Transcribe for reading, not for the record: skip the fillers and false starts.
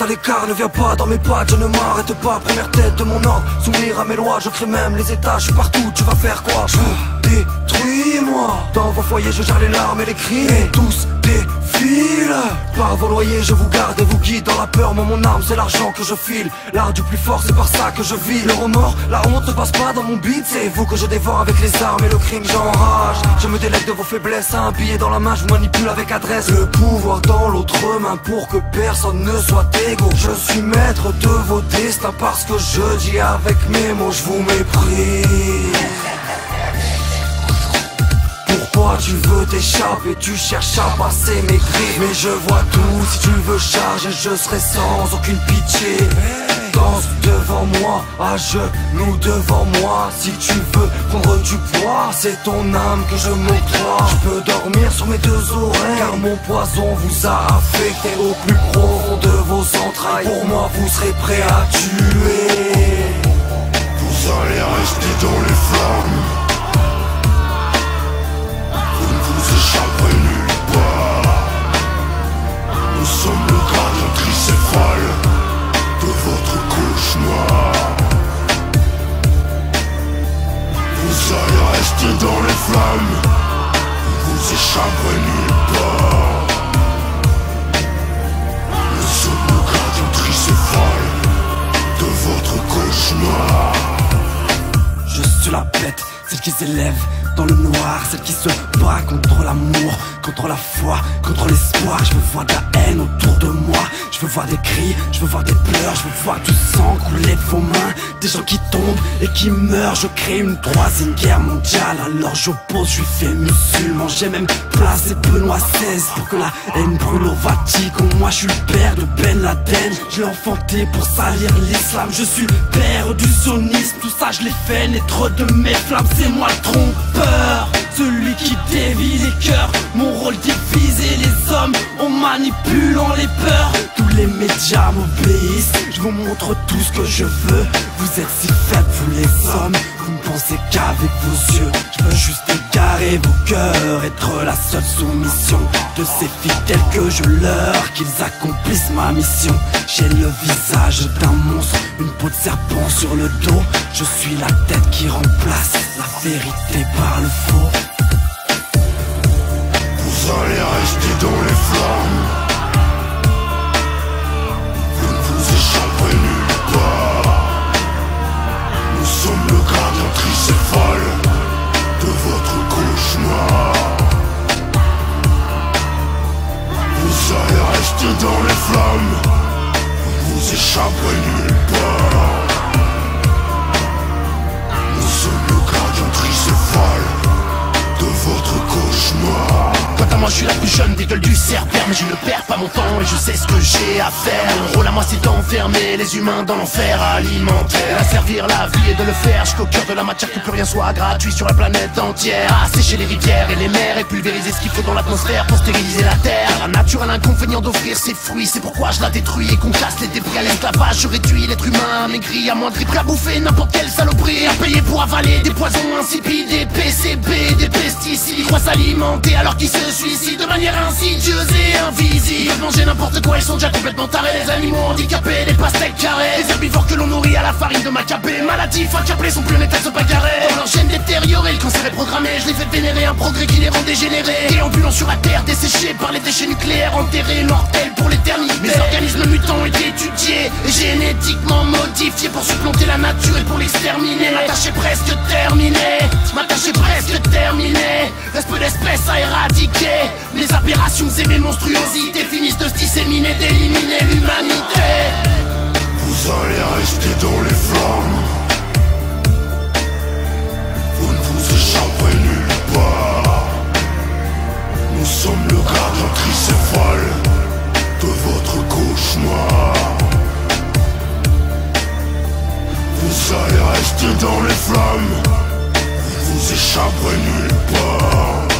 à l'écart, ne viens pas dans mes pattes, je ne m'arrête pas. Première tête de mon ordre, souvenir à mes lois. Je crée même les étages, je suis partout, tu vas faire quoi? Je vous détruis moi. Dans vos foyers je gère les larmes et les cris, et tous défilent. Par vos loyers je vous garde et vous guide dans la peur. Moi mon arme c'est l'argent que je file. L'art du plus fort c'est par ça que je vis. Le remords, la honte ne passe pas dans mon beat. C'est vous que je dévore avec les armes et le crime j'enrage. Je me délecte de vos faiblesses, un billet dans la main, je vous manipule avec adresse. Le pouvoir dans l'autre main pour que personne ne soit égaux. Je suis maître de vos destins parce que je dis avec mes mots, je vous méprise. Pourquoi tu veux t'échapper, tu cherches à passer mes griffes. Mais je vois tout, si tu veux charger, je serai sans aucune pitié. Danse devant moi, à genoux devant moi. Si tu veux prendre du poids, c'est ton âme que je m'octroie. Je peux dormir sur mes deux oreilles, car mon poison vous a affecté au plus profond de vos entrailles. Pour moi vous serez prêts à tuer. Vous allez rester dans les flammes. Vous ne vous échapperez nulle part. Nous sommes le gardien tricéphale de votre cauchemar. Vous allez rester dans les flammes. Vous ne vous échapperez nulle part. Nous sommes le gardien tricéphale de votre cauchemar. Je suis la bête, celle qui s'élève dans le noir, celle qui se bat contre l'amour, contre la foi, contre l'espoir. Je veux voir de la haine autour de moi, je veux voir des cris, je veux voir des pleurs, je veux voir du sang couler de vos mains, des gens qui tombent et qui meurent. Je crée une troisième guerre mondiale, alors j'oppose, je suis fait musulman. J'ai même placé Benoît XVI pour que la haine brûle au Vatican. Moi je suis le père de Ben Laden, je l'ai enfanté pour salir l'islam. Je suis le père du sionisme, tout ça je l'ai fait naître de mes flammes. C'est moi le trompeur, celui qui dévie les cœurs. Mon rôle diviser les hommes en manipulant les peurs. Tous les médias m'obéissent, je vous montre tout ce que je veux. Vous êtes si faibles vous les hommes, vous ne pensez qu'avec vos yeux. Je veux juste égarer vos cœurs, être la seule soumission de ces fidèles que je leur, qu'ils accomplissent ma mission. J'ai le visage d'un monstre, une peau de serpent sur le dos. Je suis la tête qui remplace la vérité par le faux. Vous allez rester dans les flammes. Vous ne vous échapperez nulle part. Nous sommes le gardien tricéphale de votre cauchemar. Vous allez rester dans les flammes. Vous ne vous échapperez nulle part. Nous sommes le gardien tricéphale de votre cauchemar. Quant à moi je suis la plus jeune des gueules du Cerbère, mais je ne perds pas mon temps et je sais ce que j'ai à faire. Mon rôle à moi c'est d'enfermer les humains dans l'enfer alimentaire, asservir la vie et de le faire jusqu'au cœur de la matière, que plus rien soit gratuit sur la planète entière. Assécher les rivières et les mers et pulvériser ce qu'il faut dans l'atmosphère pour stériliser la terre. La nature a l'inconvénient d'offrir ses fruits, c'est pourquoi je la détruis et qu'on casse les débris à l'esclavage. Je réduis l'être humain amaigri, amoindri, prêt à bouffer n'importe quelle saloperie, à payer pour avaler des poisons insipides, des PCB, des pesticides. Ils croient s'alimenter alors qu'ils se suicident de manière insidieuse et invisible. Ils peuvent manger n'importe quoi, ils sont déjà complètement tarés. Les animaux handicapés, les pastèques carrés, les herbivores que l'on nourrit à la farine de macabé. Maladifs, accablés, sont plus honnêtes à se bagarrer. Dans leur gène détérioré, le cancer est programmé. Je les fais vénérer, un progrès qui les rend dégénérés. Déambulant sur la terre, desséchés par les déchets nucléaires, enterrés, mortels pour l'éternité. Mes organismes mutants ont été étudiés et génétiquement modifiés pour supplanter la nature et pour l'exterminer. Ma tâche est presque terminée, ma tâche est presque terminée. Reste peu d'espèces à éradiquer. Les aberrations et mes monstruosités finissent de se disséminer, d'éliminer l'humanité. Vous allez rester dans les flammes. Vous ne vous échapperez nulle part. Nous sommes le gardien tricéphale de votre cauchemar. Vous allez rester dans les flammes. Vous ne vous échapperez nulle part.